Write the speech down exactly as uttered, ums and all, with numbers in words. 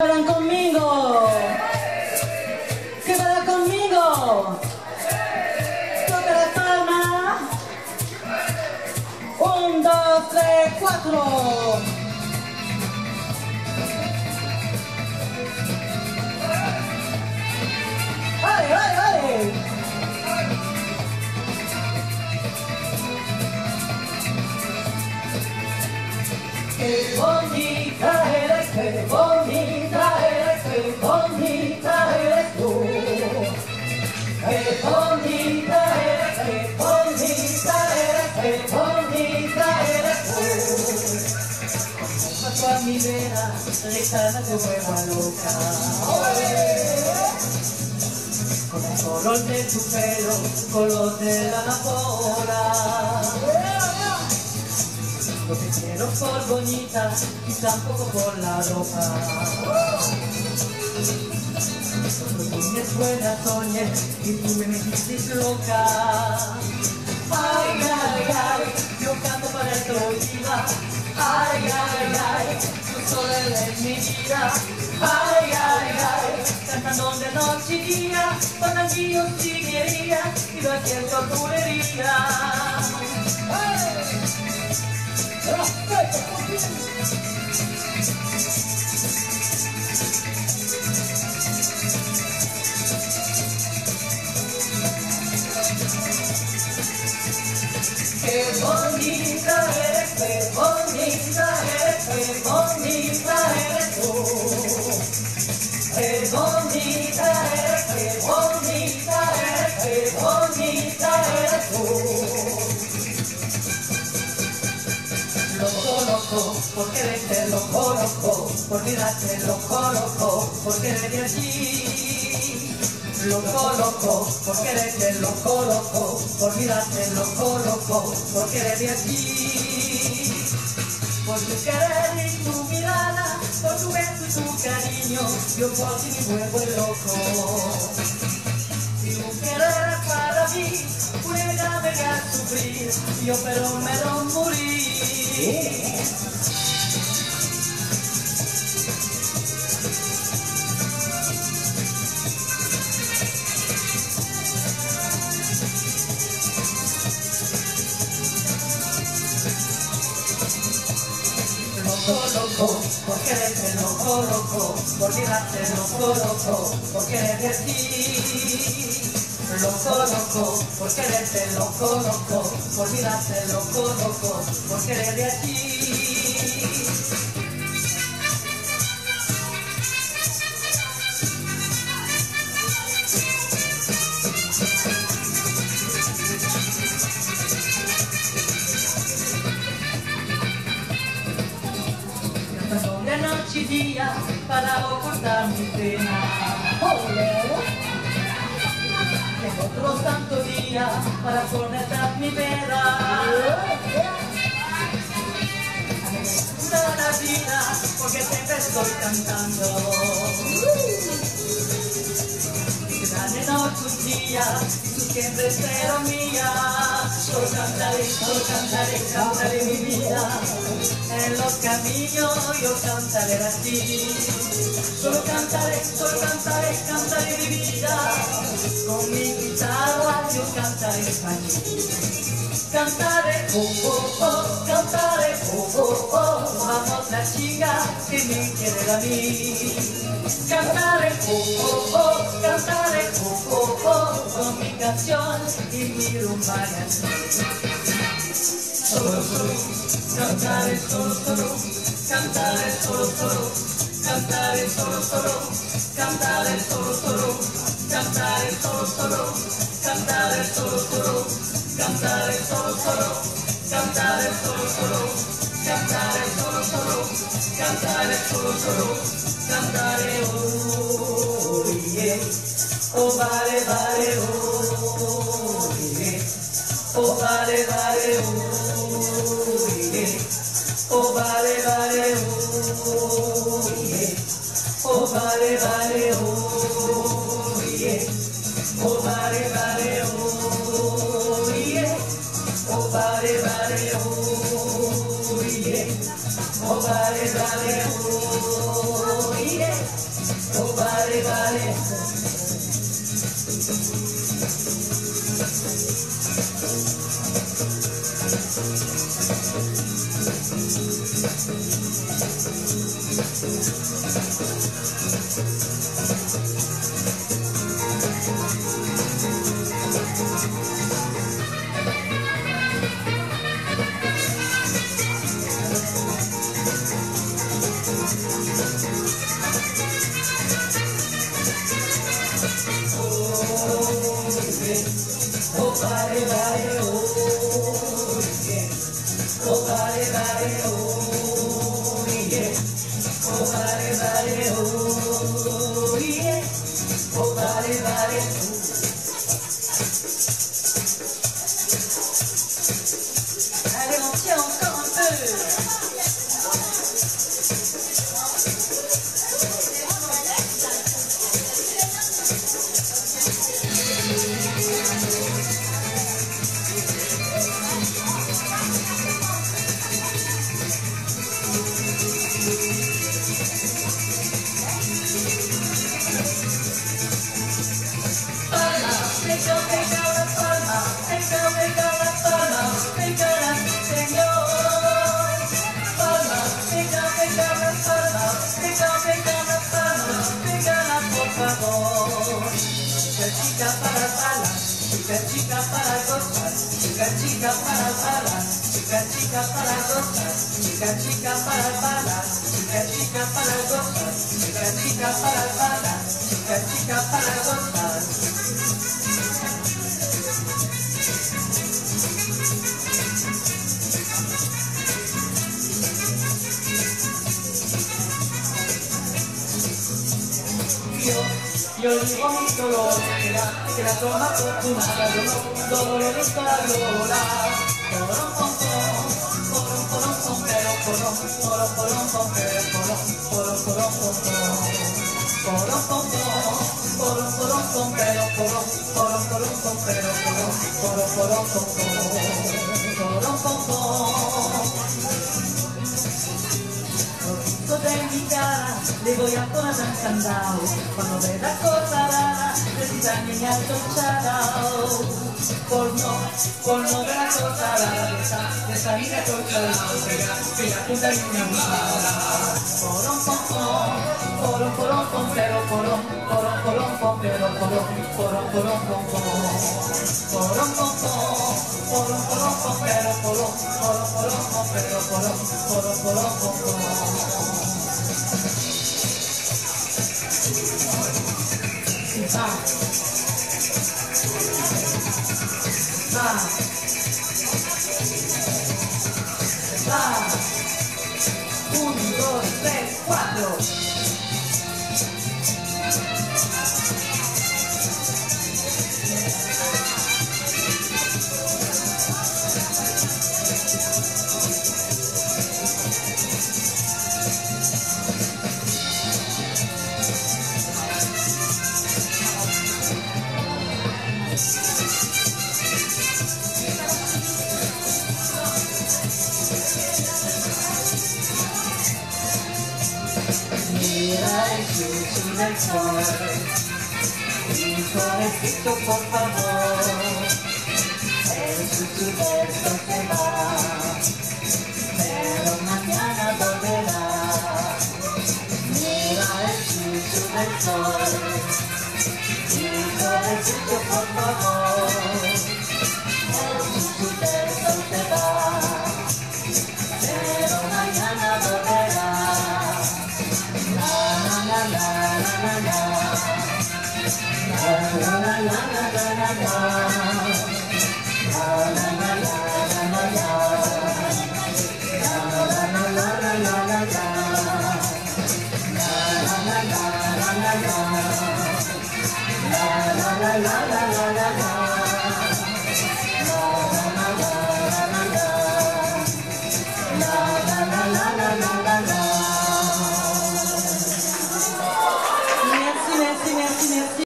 Vayan conmigo. Que vayan conmigo. Toca la palma. Un, dos, tres, cuatro. ¡Vale, vale, vale! ¡Qué bonita eres, qué bonita eres, qué bonita eres tú! ¡Qué bonita eres, qué bonita eres, qué bonita eres tú! Paso a mi vera, lejana te vuelva loca. Con el color de tu pelo, color de la amapola. No te quiero por bonita y tampoco por la ropa. Tú me buena soñé y tú me metiste loca. Ay, ay, ay, yo canto para el viva. Ay, ay, ay, tú solo eres mi vida. Ay, ay, ay, cantando de noche y día, con anillos y guerilla y lo siento pulería. Qué bonita eres, qué bonita eres, qué bonita eres tú. Qué bonita eres, qué bonita eres, qué bonita eres tú. Loco, loco, porque eres loco, loco, por mirarte loco, loco, porque eres de allí. Loco, loco, porque eres loco, loco, por mirarte loco, loco, porque eres de allí. Por tu querer y tu mirada, por tu beso y tu cariño, yo por ti me vuelvo loco. Si un querer para mí, pudiera venir a sufrir, yo pero me lo morí. Loco, loco, porque eres loco, loco, por mirarte loco, loco, porque eres de ti. Loco, loco, porque eres loco, loco, por mirarte loco, loco, porque eres de aquí. De noche y día para ocultar mi pena. Tengo otro santo día para ponerte a mi vera. Toda la vida porque siempre estoy cantando. Y gran de noche un día y tú siempre serás mía. Solo cantaré, solo cantaré, cantaré mi vida. En los caminos yo cantaré a ti. Solo cantaré, solo cantaré, cantaré mi vida. Con mi guitarra yo cantaré para ti. Cantaré, oh, oh, oh, cantaré, oh, oh, oh. Vamos la chica que me quiere a mí. Cantaré, oh, oh, oh, cantaré, oh, oh, oh. Con mi canción y mi rumba y así. Solo, solo, cantaré solo, solo, cantaré solo, solo, cantaré solo, solo, cantaré solo, solo, cantaré solo, solo, cantaré solo, solo, cantaré solo, solo, cantaré solo, solo, cantaré solo, solo, cantaré solo, solo, cantaré, oh, yeah, oh, vale, vale, oh, yeah, oh, vale, vale, oh. Oh, vale, vale, oh, yeah. Oh, vale, vale, oh, yeah. Oh, vale, vale, oh, yeah. Oh, vale, vale, oh, yeah. Oh, vale, vale, oh, yeah. oh vale, vale. Oh, vale, vale, oh, yeah. Oh, vale, vale, oh, yeah. Oh, vale, vale, oh, yeah. Oh, vale, vale, oh. Allez, on tient encore un peu. Chica para balas, chica chica para gozar, chica chica para balas, chica chica para gozar, chica chica para balas, chica chica para gozar, chica chica para balas, chica chica para gozar. Yo digo mi dolor, que la, que la toma afortunada, yo no, todo lo visto a volar. Porón, pom, pom, porón, porón, pom, pero porón, porón, porón, pom, pero porón, porón, porón, pom, pom. Porón, pom, pom, porón, porón, pom, pero porón, porón, porón, pom, pero porón, porón, porón, pom, pom. Porón, pom, pom. De mi cara le voy a poner un candado. Cuando ve la cosa rara necesita niña tocharao. Por no, por no ver la cosa rara de esa, de esa niña tocharao, que la puta niña buscada. Porón, pom, pom, porón, porón, pom, pero porón, porón, porón, pom, pero porón, porón, porón, pom, pom. Porón, pom, pom, porón, porón, pom, pero porón, porón, porón, pom, pero porón, porón, porón, pom, pom. Va, va, va, un, dos, tres, cuatro. Mira el chuchu del sol, hijorecito por favor, el chuchu del sol se va, pero mañana volverá. Mira el chuchu del sol, hijorecito por favor, el chuchu del sol se va, pero mañana volverá. La la la la la la la la la la la la.